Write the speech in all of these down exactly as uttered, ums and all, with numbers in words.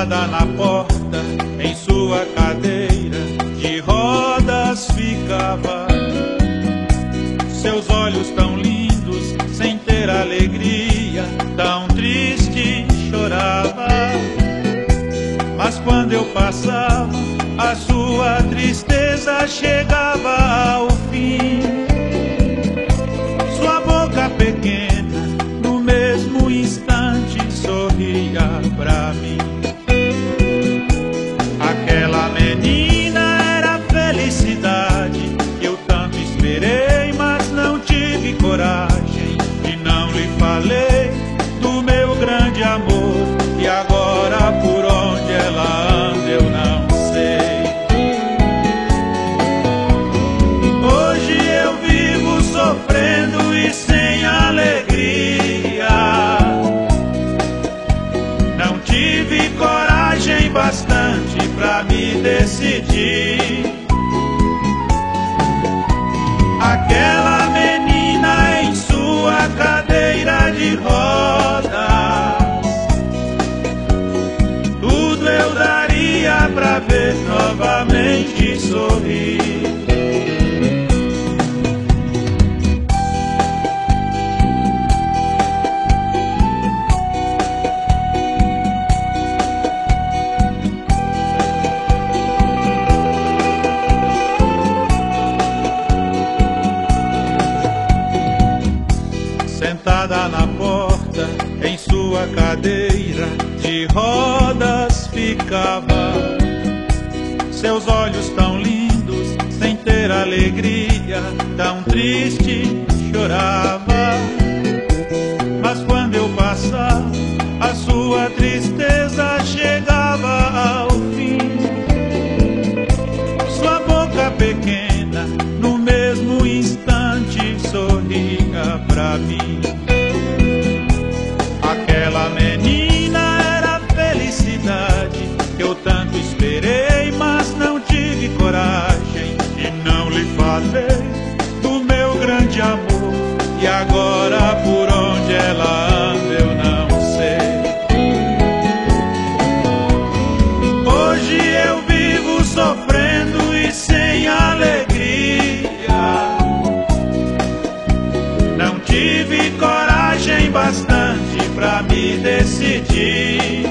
Sentada na porta, em sua cadeira de rodas ficava. Seus olhos tão lindos, sem ter alegria, tão triste chorava. Mas quando eu passava, a sua tristeza chegava ao fim. Sua boca pequena, no mesmo instante, sorria pra mim. Aquela menina era a felicidade que eu tanto esperei, mas não tive coragem e não lhe falei do meu grande amor. E agora por onde ela anda eu não sei. Hoje eu vivo sofrendo e sem alegria. Não tive coragem bastante pra me decidir. Aquela menina em sua cadeira de rodas, tudo eu daria pra ver novamente sorrir. Sentada na porta, em sua cadeira de rodas ficava. Seus olhos tão lindos, sem ter alegria, tão triste chorava. Mas quando eu passava, a sua tristeza chegava ao fim. Sua boca pequena, no mesmo instante, sorria pra mim. Aquela menina era a felicidade que eu tanto esperei, mas não tive coragem e não lhe falei do meu grande amor. E agora por onde ela anda eu não sei. Hoje eu vivo sofrendo e sem alegria. Não tive coragem bastante pra me decidir.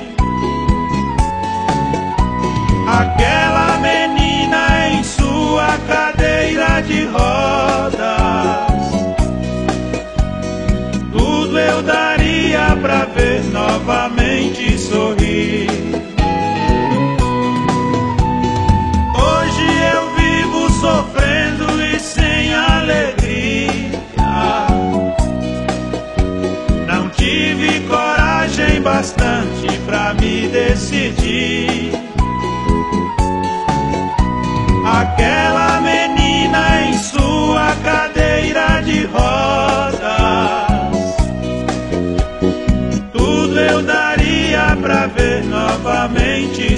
Aquela menina em sua cadeira de rodas, tudo eu daria pra ver novamente sorrir. Hoje eu vivo sofrendo e sem alegria. Não tive coragem bastante pra me decidir. Aquela menina em sua cadeira de rodas, tudo eu daria pra ver novamente